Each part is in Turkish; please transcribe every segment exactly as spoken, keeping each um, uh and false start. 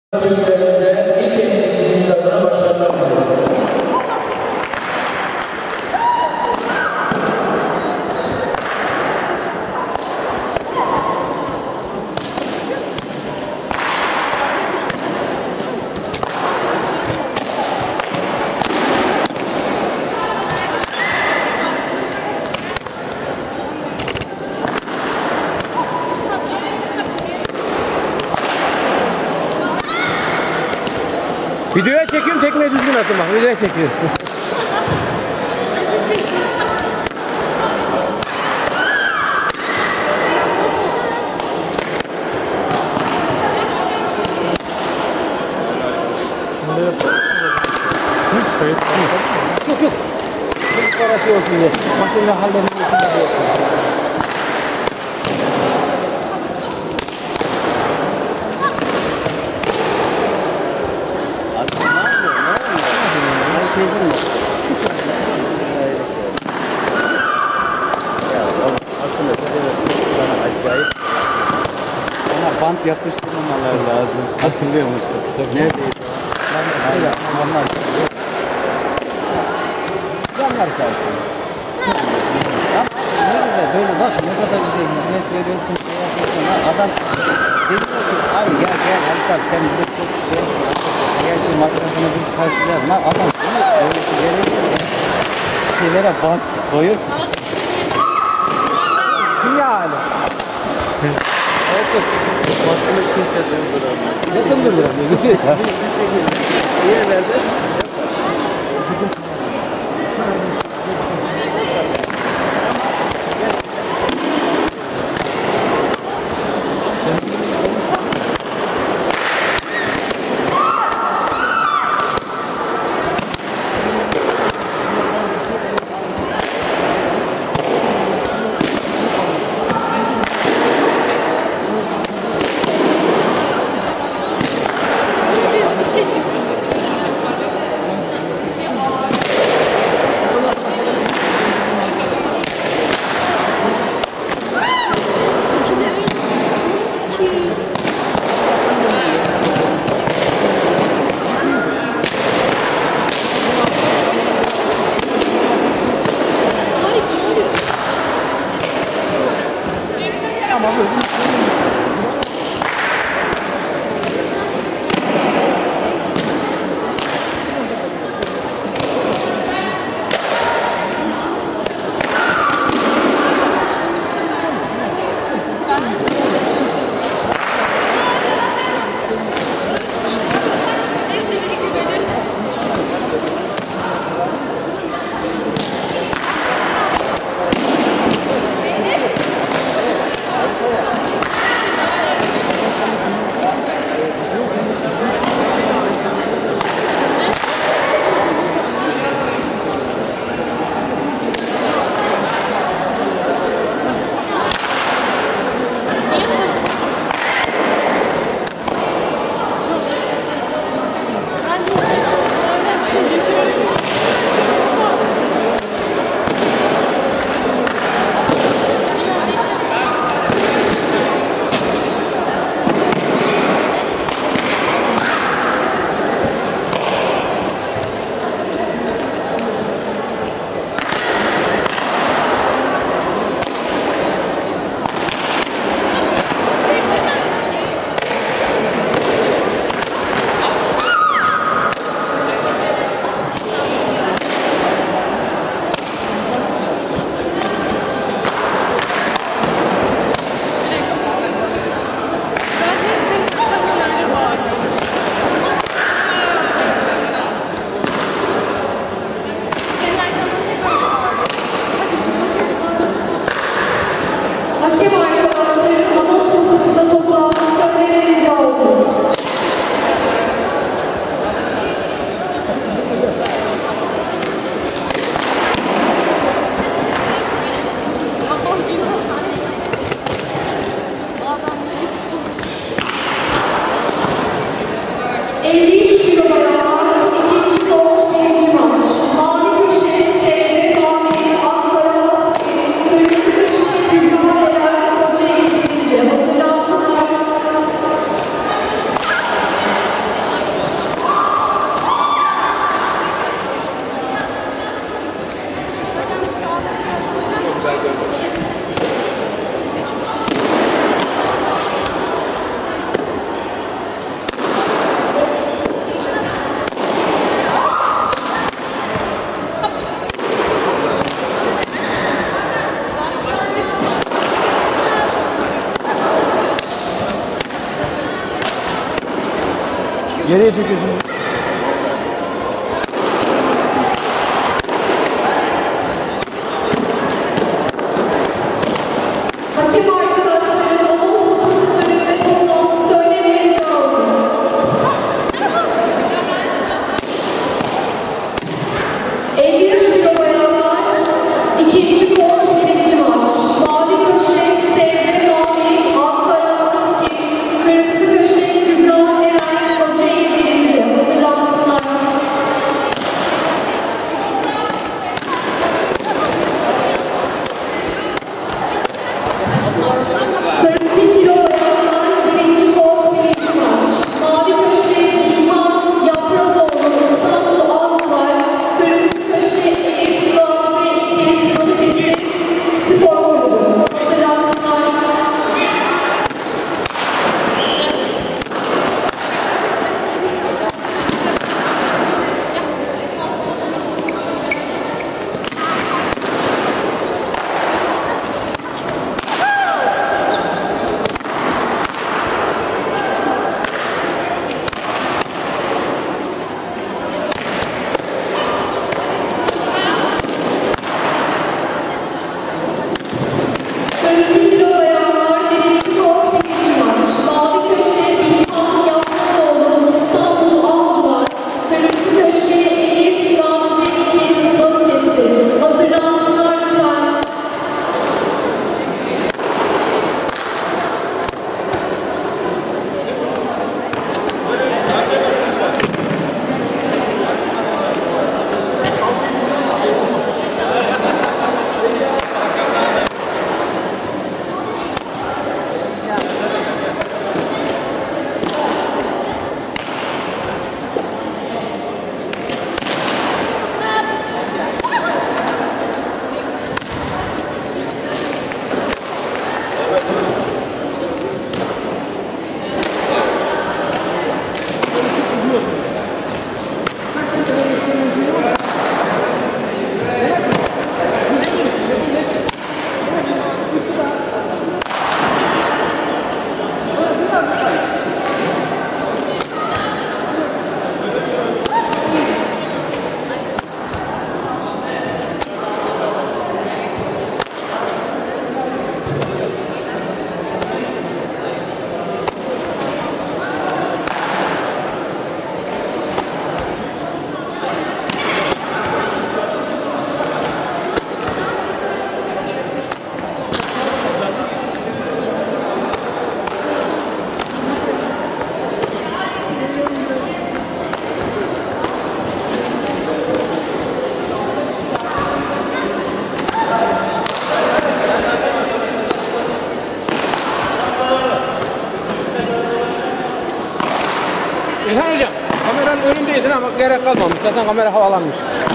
Kulüplerimize ilk temsilciliğiniz adına başarılar dileriz. Videoya çekiyorum, tekmeyi düzgün atın bak, videoya çekiyorum. Yok yok. Bu parası olsun diye. Makinle halledilmesinde yok. Ona bant yapıştırmamaları lazım. Hatırlıyor musun? Neredeydi o? Aynen. Onlar Canlar sensin. ne güzel böyle bak ne kadar güzel hizmet veriyorsun, şey yapıyorsun. Adam dedi ki abi gel gel Halis abi sen bize çok güzel gerçi masrafını biz karşılayalım. Lan adam bunu böyle şeylere şeylere bant koyup Yani. evet basını kimse durduramıyor. Yakın durduramıyor. Bir, bir şekilde bir yerlerde Nereye çekiyorsun? Hakem arkadaşların anons kapısının önünde toplantısı söylemeye çağırın. elli üç kilo bayanlar, ikinci kort, birinci maç. Mavi köşe, Sevde, Mavi, Ankara, Aski, kırmızı köşe, Kübra, Eren, Kocaeli birinci. Hazırlansınlar. kırk kilo bayanlar, birinci kort, birinci maç. Mavi köşe, İlhan, Yaprazoğlu, İstanbul Avcılar, kırmızı köşe, Elif, Gamze, İkiz, Balıkesir, Spor Kulübü. Hazırlansınlar. kırk kilo bayanlar, birinci kort, birinci maç. Mavi köşe, İlhan, Yaprazoğlu, İstanbul Avcılar, kırmızı köşe, Elif, Gamze, İkiz, Balıkesir. Hazırlansınlar lütfen. İlhan hocam, kameranın önündeydin ama gerek kalmamış. Zaten kamera havalanmış.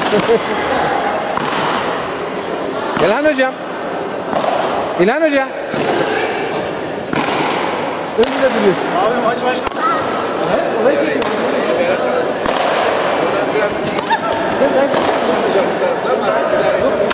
İlhan hocam. İlhan hocam. Önünde duruyorsun. Abi maç başladı. Orayı çekiyorum. Biraz hocam bu taraftan artık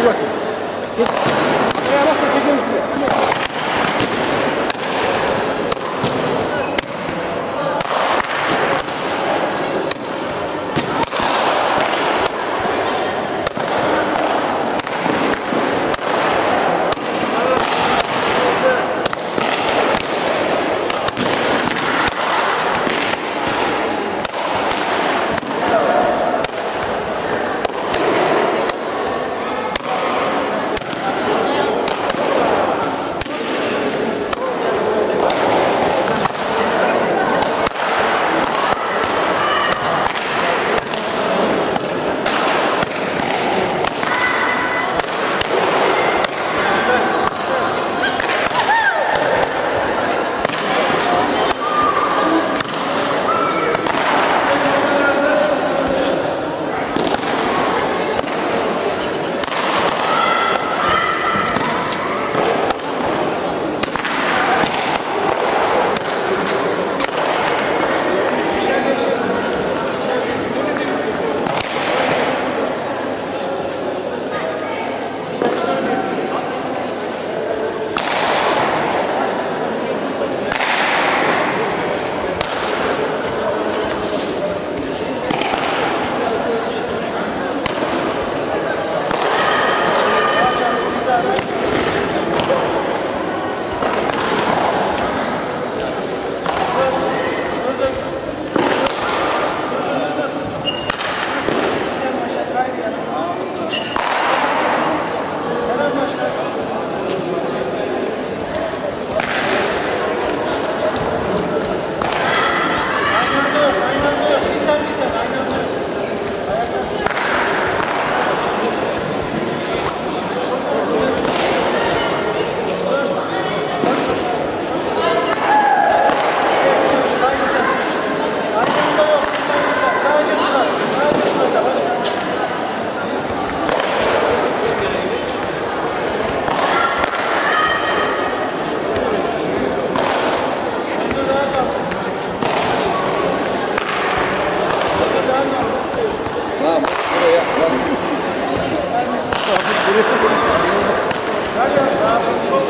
bakayım. Geç. Arkaya bak da çekelim şuraya. Buraya.